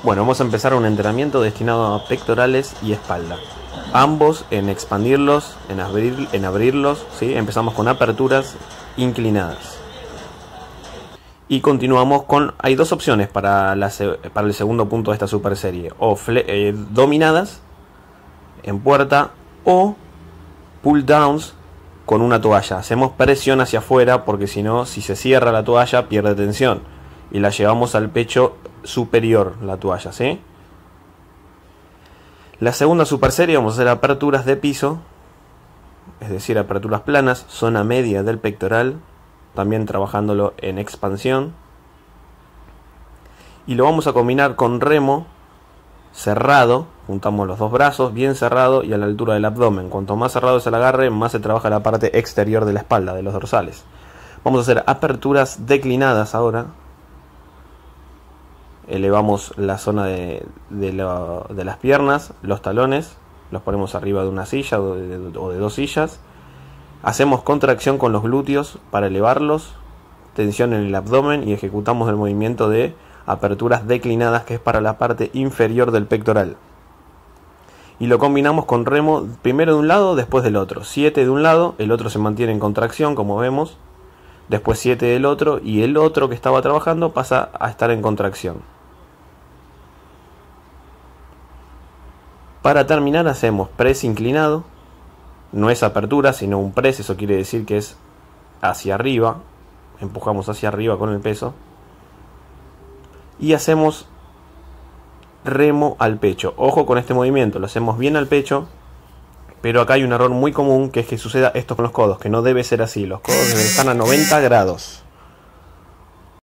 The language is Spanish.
Bueno, vamos a empezar un entrenamiento destinado a pectorales y espalda. Ambos en expandirlos, en abrirlos, ¿sí? Empezamos con aperturas inclinadas. Y continuamos con... Hay dos opciones para el segundo punto de esta super serie. O dominadas en puerta o pull downs con una toalla. Hacemos presión hacia afuera porque si no, si se cierra la toalla pierde tensión. Y la llevamos al pecho superior, la toalla, ¿sí? La segunda super serie vamos a hacer aperturas de piso, es decir, aperturas planas, zona media del pectoral, también trabajándolo en expansión. Y lo vamos a combinar con remo cerrado, juntamos los dos brazos bien cerrado y a la altura del abdomen. Cuanto más cerrado es el agarre, más se trabaja la parte exterior de la espalda, de los dorsales. Vamos a hacer aperturas declinadas ahora. Elevamos la zona de las piernas, los talones, los ponemos arriba de una silla o de dos sillas. Hacemos contracción con los glúteos para elevarlos, tensión en el abdomen y ejecutamos el movimiento de aperturas declinadas, que es para la parte inferior del pectoral. Y lo combinamos con remo, primero de un lado, después del otro. 7 de un lado, el otro se mantiene en contracción, como vemos. Después 7 del otro, y el otro que estaba trabajando pasa a estar en contracción. Para terminar hacemos press inclinado. No es apertura, sino un press, eso quiere decir que es hacia arriba. Empujamos hacia arriba con el peso. Y hacemos remo al pecho. Ojo con este movimiento, lo hacemos bien al pecho. Pero acá hay un error muy común, que es que suceda esto con los codos, que no debe ser así. Los codos deben estar a 90 grados.